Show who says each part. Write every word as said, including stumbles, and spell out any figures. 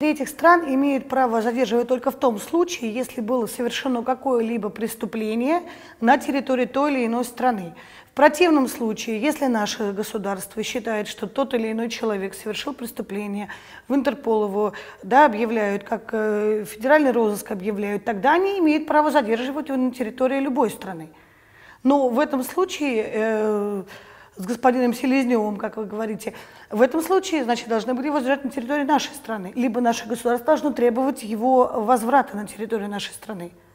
Speaker 1: третьих стран имеют право задерживать только в том случае, если было совершено какое-либо преступление на территории той или иной страны. В противном случае, если наше государство считает, что тот или иной человек совершил преступление, в Интерпол его, да, объявляют, как э, федеральный розыск объявляют, тогда они имеют право задерживать его на территории любой страны. Но в этом случае, э, с господином Селезневым, как вы говорите, в этом случае, значит, должны были его задержать на территории нашей страны, либо наше государство должно требовать его возврата на территорию нашей страны.